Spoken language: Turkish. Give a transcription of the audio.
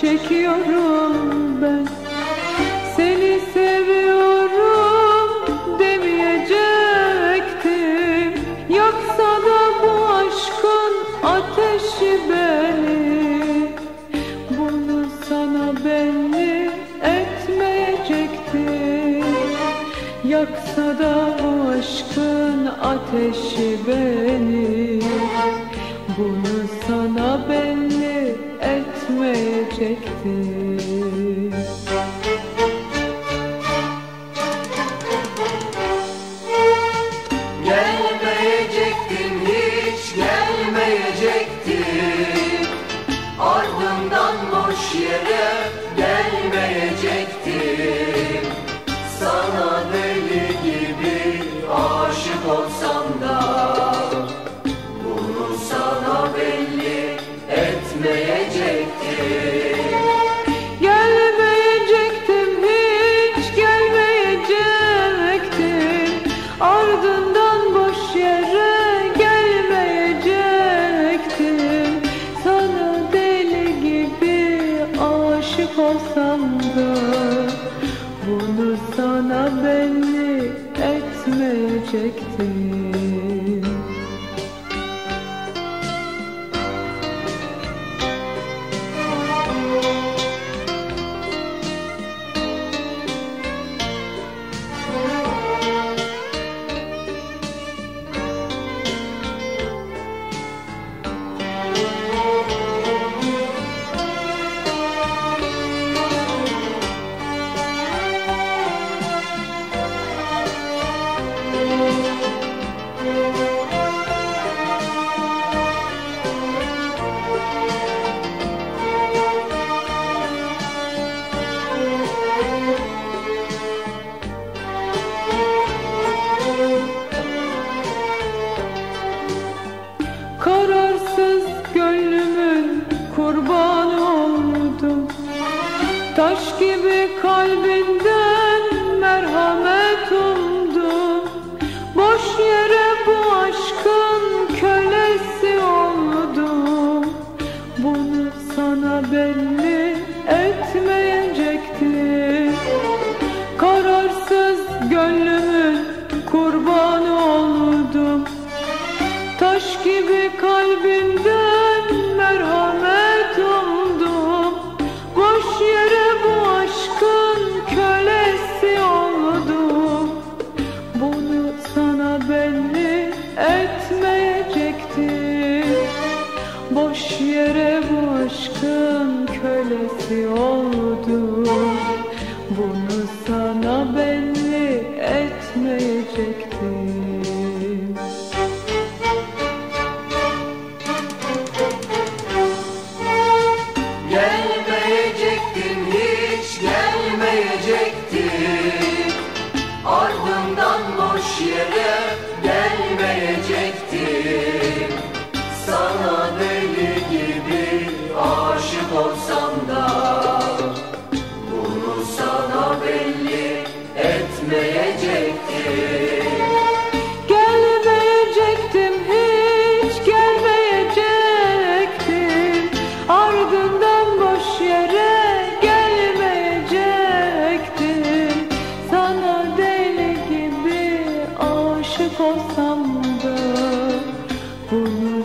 çekiyorum ben. Seni seviyorum demeyecektim, yaksa da bu aşkın ateşi beni. Bunu sana belli etmeyecektim, yaksa da bu aşkın ateşi beni. Bunu sana belli etmeyecektim. Gelmeyecektin, hiç gelmeyecektin. Ardından boş yere gelmeyecektin. Sana deli gibi aşık olsam da bunu sana belli etmeyecektin. Gelmeyecektim, hiç gelmeyecektim. Ardından boş yere gelmeyecektim. Sana deli gibi aşık olsam da bunu sana belli etmeyecektim. Kararsız gönlümün kurbanı oldum. Taş gibi kalbinden merhamet umdum. Boş yere bu aşkın kölesi oldum. Bunu sana belli etmeyecektim. Kararsız gönlümün kurbanı oldum. Taş gibi kalbinden merhamet umdum. Boş yere bu aşkın kölesi oldum. Bunu sana belli etmeyecektim. Boş yere bu aşkın kölesi oldum. Bunu sana belli etmeyecektim. Gelmeyecektin, hiç gelmeyecektin. Ardından boş yere gelmeyecektin. Sana deli gibi aşık olsam da bunu sana belli etmeyecektin. Gelmeyecektim, hiç gelmeyecektim. Ardından boş yere gelmeyecektim. Sana deli gibi aşık olsam da bunu